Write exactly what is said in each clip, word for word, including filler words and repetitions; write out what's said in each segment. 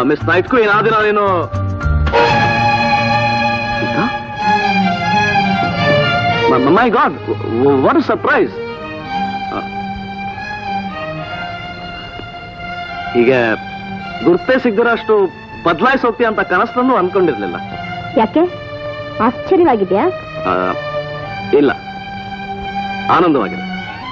Miss ನೈಟ್ಗೂ ಏನಾದಿನ ನೀನು my god what a surprise. ಹೀಗೆ ಗುರ್ತೇ ಸಿಗ್ದಿರ ಅಷ್ಟು ಬದಲಾಯಿಸಿ ಹೋಗ್ತೀಯ ಅಂತ ಕನಸನ್ನು ಅನ್ಕೊಂಡಿರ್ಲಿಲ್ಲ. ಯಾಕೆ ಆಶ್ಚರ್ಯವಾಗಿದ್ಯಾ? ಇಲ್ಲ, ಆನಂದವಾಗಿದೆ.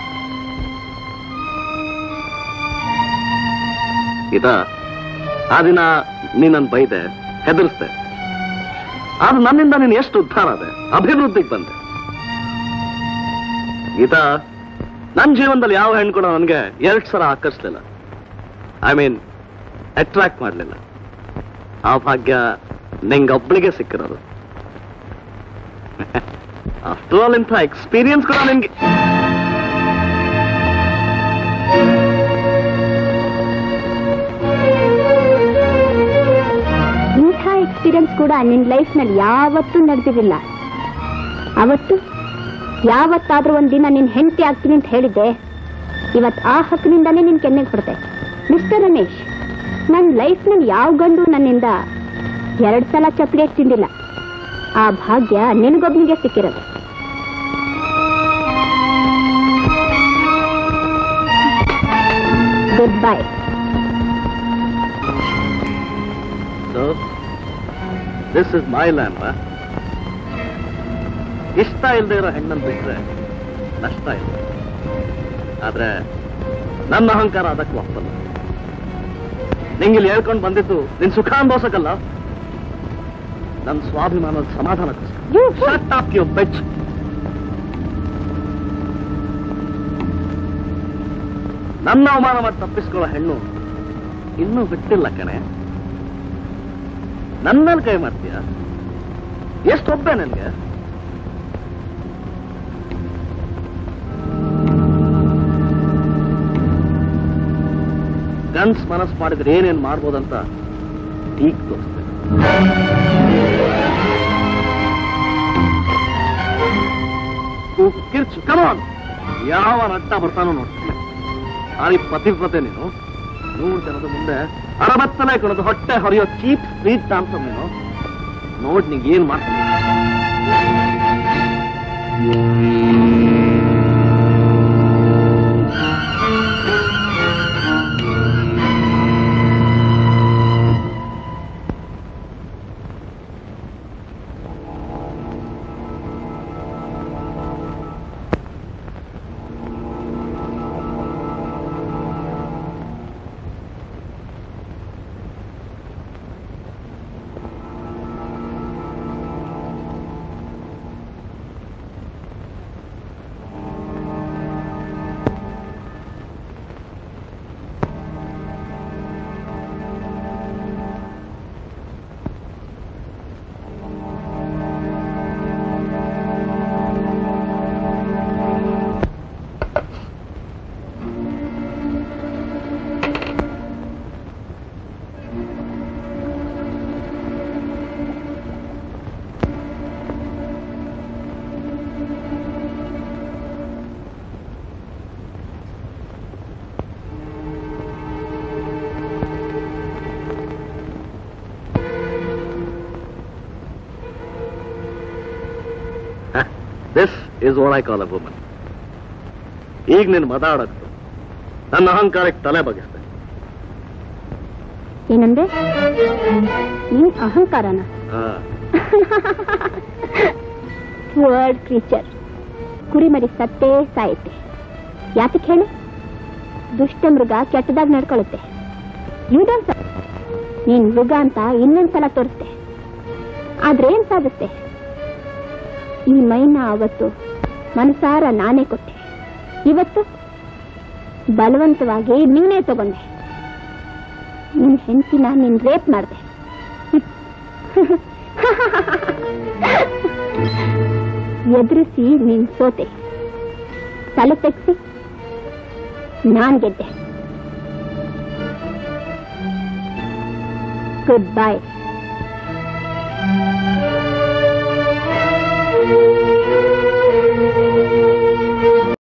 ಇದ ಆ ದಿನ ನೀನನ್ನು ಬೈದೆ, ಹೆದರಿಸ್ದೆ. ಆದ್ರೆ ನನ್ನಿಂದ ನೀನು ಎಷ್ಟು ಉದ್ಧಾರ ಅದೆ, ಅಭಿವೃದ್ಧಿಗೆ ಬಂದೆ. ಗೀತ, ನನ್ನ ಜೀವನದಲ್ಲಿ ಯಾವ ಹೆಣ್ಣು ಕೂಡ ನನಗೆ ಎರಡು ಸಲ ಆಕರ್ಷಲಿಲ್ಲ. ಐ ಮೀನ್ ಅಟ್ರಾಕ್ಟ್ ಮಾಡಲಿಲ್ಲ. ಆ ಭಾಗ್ಯ ನಿಂಗೊಬ್ಬಳಿಗೆ ಸಿಕ್ಕಿರೋದು. ಆಫ್ಟರ್ ಆಲ್ ಇಂಥ ಎಕ್ಸ್ಪೀರಿಯನ್ಸ್ ಕೂಡ ನಿನ್ಗೆ. ಇಂಥ ಎಕ್ಸ್ಪೀರಿಯನ್ಸ್ ಕೂಡ ನಿನ್ ಲೈಫ್ ನಲ್ಲಿ ಯಾವತ್ತೂ ನಡೆದಿರಲಿಲ್ಲ. ಅವತ್ತು ಯಾವತ್ತಾದ್ರೂ ಒಂದಿನ ನಿನ್ ಹೆಂಡತಿ ಆಗ್ತೀನಿ ಅಂತ ಹೇಳಿದ್ದೆ. ಇವತ್ತು ಆ ಹಕ್ಕಿನಿಂದಾನೇ ನಿನ್ ಕೆನ್ನೆಗೆ ಹೊಡೆದೆ. ಮಿಸ್ಟರ್ ರಮೇಶ್, ನನ್ನ ಲೈಫ್ ನಲ್ಲಿ ಯಾವ ಗಂಡು ನನ್ನಿಂದ ಎರಡ್ ಸಲ ಚಪ್ಲೇಟ್ ತಿಂದಿಲ್ಲ. ಆ ಭಾಗ್ಯ ನಿನಗೊಬ್ಬನಿಗೆ ಸಿಕ್ಕಿರೋದು. Good bye. So, this is my land, huh? ಇಷ್ಟ ಇಲ್ಲದೆ ಇರೋ ಹೆಣ್ಣನ್ನು ಬಿಟ್ರೆ ನಷ್ಟ ಇಲ್ಲ. ಆದ್ರೆ ನನ್ನ ಅಹಂಕಾರ ಅದಕ್ಕೆ ಒಪ್ಪಲ್ಲ. ನಿಂಗಿಲ್ಲಿ ಹೇಳ್ಕೊಂಡು ಬಂದಿದ್ದು ನಿನ್ ಸುಖ ಅನುಭವಿಸಕ್ಕಲ್ಲ, ನನ್ನ ಸ್ವಾಭಿಮಾನದ ಸಮಾಧಾನಕ್ಕೋಸ್ಕರ. ನನ್ನ ಅವಮಾನ ಮಾಡಿ ತಪ್ಪಿಸ್ಕೊಳ್ಳೋ ಹೆಣ್ಣು ಇನ್ನೂ ಬಿಟ್ಟಿಲ್ಲ ಕಣೆ. ನನ್ನಲ್ಲಿ ಕೈ ಮಾಡ್ತೀಯ? ಎಷ್ಟೊಬ್ಬೆ ನನ್ಗೆ? ಗನ್ಸ್ ಮನಸ್ಸು ಮಾಡಿದ್ರೆ ಏನೇನ್ ಮಾಡ್ಬೋದಂತ ಈಗ ತೋರಿಸ್ತೇನೆ. ಕಿರ್ಚು ಕಮಾನ್, ಯಾವ ನಟ್ಟ ಬರ್ತಾನೋ ನೋಡ್ತೀನಿ. ಆರಿ ಪತಿವ್ರತೆ ನೀನು. ನೂರು ಜನದ ಮುಂದೆ ಅರಬತ್ತಲೇ ಕೊಡೋದು ಹೊಟ್ಟೆ ಹೊರೆಯೋ ಚೀಪ್ ಸ್ಟ್ರೀಟ್ ಡಾನ್ಸರ್ ನೀನು. ನೋಡ್ ನಿಂಗೆ ಏನ್ ಮಾಡ್ತೀನಿ. This is what I call a woman. ಈಗ ನೀನು ಮಾತಾಡಕ್ತು ನನ್ನ ಅಹಂಕಾರಕ್ಕೆ ತಲೆ ಬಗ್ಗಿಸ್ತೆ. ಏನಂದೆ? ನೀನ್ ಅಹಂಕಾರನ? Word creature. ಕುರಿಮರಿ ಸತ್ತೇ ಸಾಯುತ್ತೆ. ಯಾತಕ್ಕೆ ಹೇಳಿ? ದುಷ್ಟ ಮೃಗ ಕೆಟ್ಟದಾಗ ನಡ್ಕೊಳ್ಳುತ್ತೆ. ಯೂಡನ್ಸ್ ನೀನ್ ಮೃಗ ಅಂತ ಇನ್ನೊಂದ್ಸಲ ತೋರಿಸ್ತೆ. ಆದ್ರೆ ಏನ್ ಸಾಧಿಸ್ತೆ? ಈ ಮೈನ ಅವತ್ತು ಮನಸಾರ ನಾನೇ ಕೊಟ್ಟೆ. ಇವತ್ತು ಬಲವಂತವಾಗಿ ನೀನೇ ತಗೊಂಡೆ. ನಿನ್ ಹೆಂಡತಿನ ನೀನ್ ರೇಪ್ ಮಾಡಿದೆ. ಎದುರಿಸಿ ನೀನ್ ಸೋತೆ. ತಲೆ ತೆಗ್ಸಿ ನಾನ್ ಗೆದ್ದೆ. Good by.